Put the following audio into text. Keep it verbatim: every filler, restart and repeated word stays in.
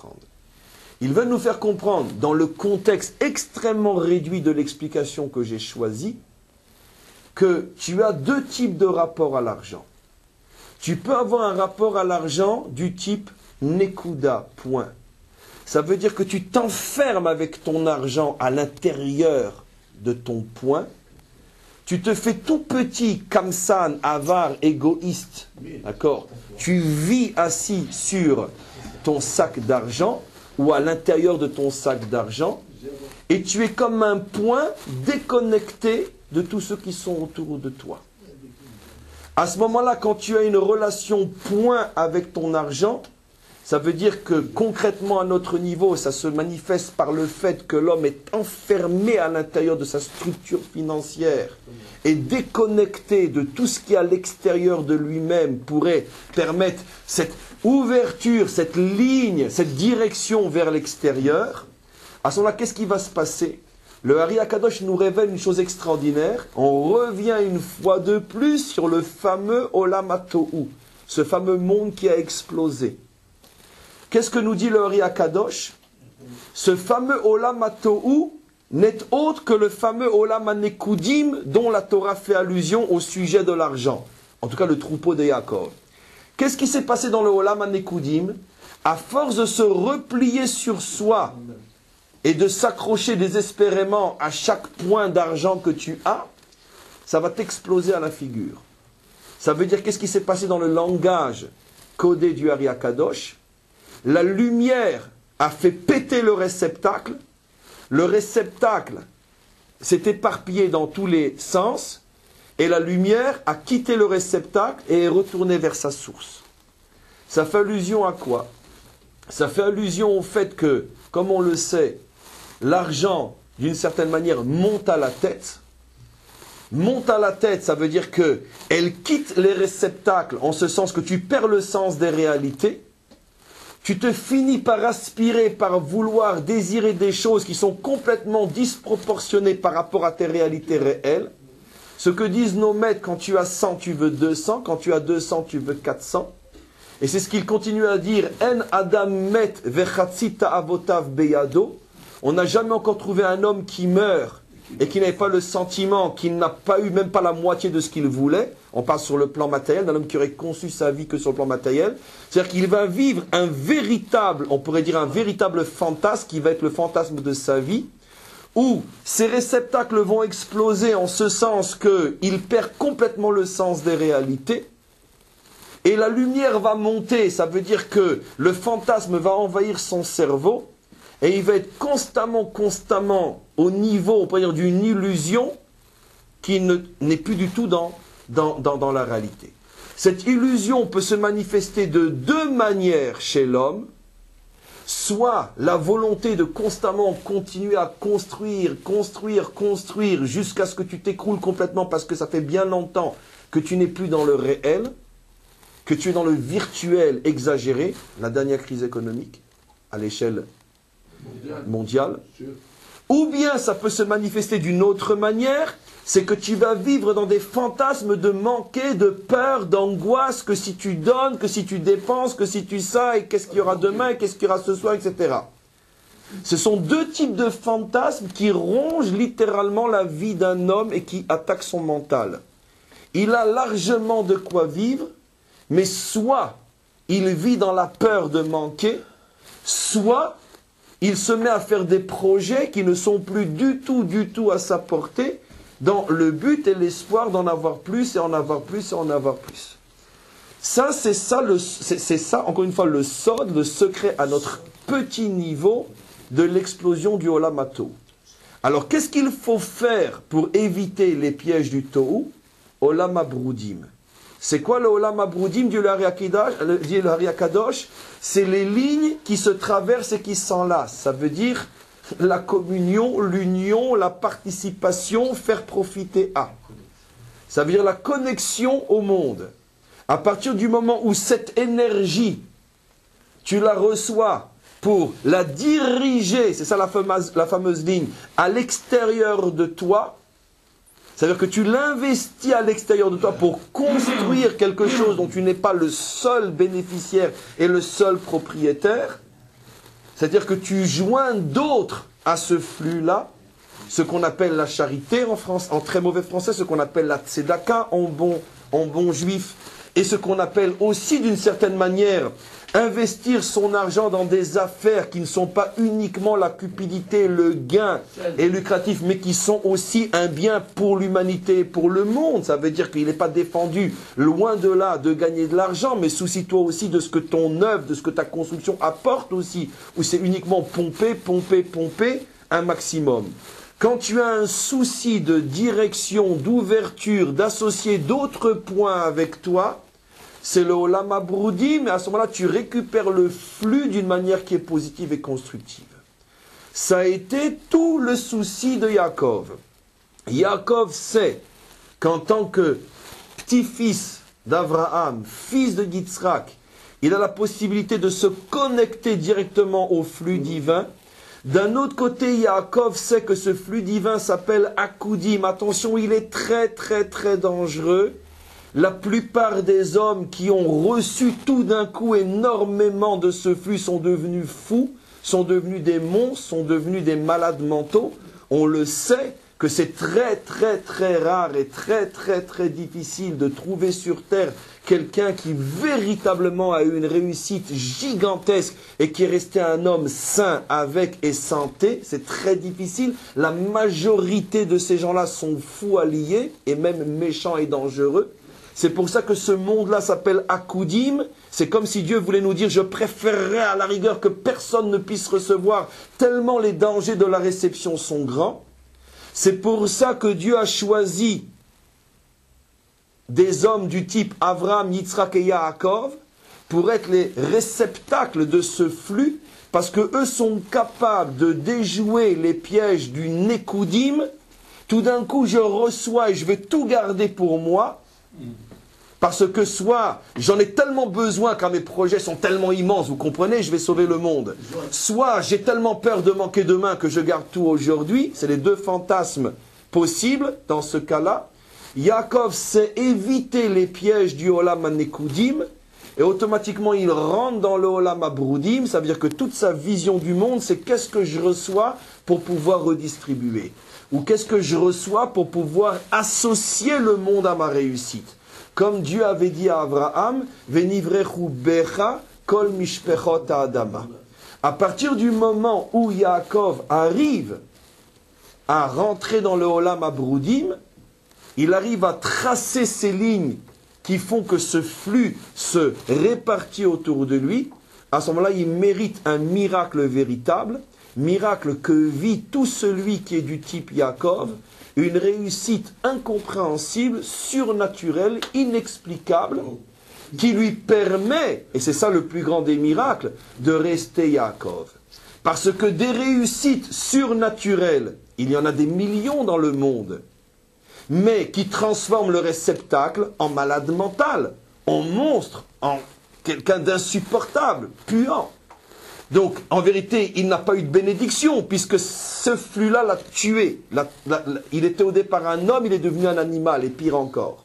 comprendre. Il veut nous faire comprendre, dans le contexte extrêmement réduit de l'explication que j'ai choisie, que tu as deux types de rapports à l'argent. Tu peux avoir un rapport à l'argent du type Nekuda, point. Ça veut dire que tu t'enfermes avec ton argent à l'intérieur de ton point. Tu te fais tout petit, kamsan, avare, égoïste. D'accord? Tu vis assis sur ton sac d'argent ou à l'intérieur de ton sac d'argent. Et tu es comme un point déconnecté de tous ceux qui sont autour de toi. À ce moment-là, quand tu as une relation point avec ton argent, ça veut dire que concrètement à notre niveau, ça se manifeste par le fait que l'homme est enfermé à l'intérieur de sa structure financière et déconnecté de tout ce qui à l'extérieur de lui-même pourrait permettre cette ouverture, cette ligne, cette direction vers l'extérieur. À ce moment-là, qu'est-ce qui va se passer? Le Ari Akadosh nous révèle une chose extraordinaire. On revient une fois de plus sur le fameux Olam HaTohu, ce fameux monde qui a explosé. Qu'est-ce que nous dit le Ari Akadosh? Ce fameux Olam HaTohu n'est autre que le fameux Olam HaNekudim dont la Torah fait allusion au sujet de l'argent. En tout cas, le troupeau de Yaakov. Qu'est-ce qui s'est passé dans le Olam HaNekudim? À force de se replier sur soi et de s'accrocher désespérément à chaque point d'argent que tu as, ça va t'exploser à la figure. Ça veut dire, qu'est-ce qui s'est passé dans le langage codé du Ari Akadosh? La lumière a fait péter le réceptacle, le réceptacle s'est éparpillé dans tous les sens, et la lumière a quitté le réceptacle et est retournée vers sa source. Ça fait allusion à quoi? Ça fait allusion au fait que, comme on le sait, l'argent, d'une certaine manière, monte à la tête. Monte à la tête, ça veut dire qu'elle quitte les réceptacles, en ce sens que tu perds le sens des réalités. Tu te finis par aspirer, par vouloir désirer des choses qui sont complètement disproportionnées par rapport à tes réalités réelles. Ce que disent nos maîtres, quand tu as cent, tu veux deux cents, quand tu as deux cents, tu veux quatre cents. Et c'est ce qu'ils continuent à dire, En Adam met vechatzita avotav beyado. On n'a jamais encore trouvé un homme qui meurt et qui n'avait pas le sentiment, qui n'a pas eu même pas la moitié de ce qu'il voulait. On parle sur le plan matériel, d'un homme qui aurait conçu sa vie que sur le plan matériel. C'est-à-dire qu'il va vivre un véritable, on pourrait dire un véritable fantasme, qui va être le fantasme de sa vie, où ses réceptacles vont exploser en ce sens qu'il perd complètement le sens des réalités. Et la lumière va monter, ça veut dire que le fantasme va envahir son cerveau, et il va être constamment, constamment au niveau, on pourrait dire, d'une illusion qui n'est plus du tout dans, dans, dans, dans la réalité. Cette illusion peut se manifester de deux manières chez l'homme, soit la volonté de constamment continuer à construire, construire, construire, jusqu'à ce que tu t'écroules complètement parce que ça fait bien longtemps que tu n'es plus dans le réel, que tu es dans le virtuel exagéré, la dernière crise économique à l'échelle mondiale. Ou bien ça peut se manifester d'une autre manière, c'est que tu vas vivre dans des fantasmes de manquer, de peur, d'angoisse, que si tu donnes, que si tu dépenses, que si tu ça, et qu'est-ce qu'il y aura demain, et qu'est-ce qu'il y aura ce soir, et cetera. Ce sont deux types de fantasmes qui rongent littéralement la vie d'un homme et qui attaquent son mental. Il a largement de quoi vivre, mais soit il vit dans la peur de manquer, soit il se met à faire des projets qui ne sont plus du tout, du tout à sa portée, dans le but et l'espoir d'en avoir plus, et en avoir plus, et en avoir plus. Ça, c'est ça, le, c'est, c'est ça, encore une fois, le sod, le secret à notre petit niveau de l'explosion du Olam HaTohu. Alors, qu'est-ce qu'il faut faire pour éviter les pièges du Tohu? Olam HaBrudim. C'est quoi le Olam HaBrudim, dit le Ari Akadosh? C'est les lignes qui se traversent et qui s'enlacent. Ça veut dire la communion, l'union, la participation, faire profiter à. Ça veut dire la connexion au monde. À partir du moment où cette énergie, tu la reçois pour la diriger, c'est ça la fameuse, la fameuse ligne, à l'extérieur de toi, c'est-à-dire que tu l'investis à l'extérieur de toi pour construire quelque chose dont tu n'es pas le seul bénéficiaire et le seul propriétaire. C'est-à-dire que tu joins d'autres à ce flux-là, ce qu'on appelle la charité en France, en très mauvais français, ce qu'on appelle la tzedaka en bon, en bon juif, et ce qu'on appelle aussi d'une certaine manière investir son argent dans des affaires qui ne sont pas uniquement la cupidité, le gain et lucratif, mais qui sont aussi un bien pour l'humanité, pour le monde. Ça veut dire qu'il n'est pas défendu, loin de là, de gagner de l'argent, mais soucie-toi aussi de ce que ton œuvre, de ce que ta construction apporte aussi, où c'est uniquement pomper, pomper, pomper un maximum. Quand tu as un souci de direction, d'ouverture, d'associer d'autres points avec toi, c'est le Olam Abroudi, mais à ce moment-là, tu récupères le flux d'une manière qui est positive et constructive. Ça a été tout le souci de Yaakov. Yaakov sait qu'en tant que petit-fils d'Abraham, fils de Yitzhak, il a la possibilité de se connecter directement au flux divin. D'un autre côté, Yaakov sait que ce flux divin s'appelle Akudim. Attention, il est très très très dangereux. La plupart des hommes qui ont reçu tout d'un coup énormément de ce flux sont devenus fous, sont devenus des monstres, sont devenus des malades mentaux. On le sait que c'est très très très rare et très très très difficile de trouver sur terre quelqu'un qui véritablement a eu une réussite gigantesque et qui est resté un homme sain avec et santé. C'est très difficile. La majorité de ces gens-là sont fous alliés et même méchants et dangereux. C'est pour ça que ce monde-là s'appelle Akudim. C'est comme si Dieu voulait nous dire, je préférerais à la rigueur que personne ne puisse recevoir, tellement les dangers de la réception sont grands. C'est pour ça que Dieu a choisi des hommes du type Avraham, Yitzhak et Yaakov pour être les réceptacles de ce flux, parce que eux sont capables de déjouer les pièges du Nekudim. Tout d'un coup, je reçois et je vais tout garder pour moi. Parce que soit j'en ai tellement besoin car mes projets sont tellement immenses, vous comprenez, je vais sauver le monde. Soit j'ai tellement peur de manquer demain que je garde tout aujourd'hui. C'est les deux fantasmes possibles dans ce cas-là. Yaakov sait éviter les pièges du Olam HaNekudim et automatiquement il rentre dans le Olam HaBrudim. Ça veut dire que toute sa vision du monde, c'est qu'est-ce que je reçois pour pouvoir redistribuer. Ou qu'est-ce que je reçois pour pouvoir associer le monde à ma réussite. Comme Dieu avait dit à Abraham, Venivrechu becha kol mishpechot ha'adama. À partir du moment où Yaakov arrive à rentrer dans le Olam HaBrudim, il arrive à tracer ces lignes qui font que ce flux se répartit autour de lui. À ce moment-là, il mérite un miracle véritable, miracle que vit tout celui qui est du type Yaakov, une réussite incompréhensible, surnaturelle, inexplicable, qui lui permet, et c'est ça le plus grand des miracles, de rester Yaakov. Parce que des réussites surnaturelles, il y en a des millions dans le monde, mais qui transforment le réceptacle en malade mental, en monstre, en quelqu'un d'insupportable, puant. Donc, en vérité, il n'a pas eu de bénédiction, puisque ce flux-là l'a tué. La, la, la, il était au départ un homme, il est devenu un animal, et pire encore.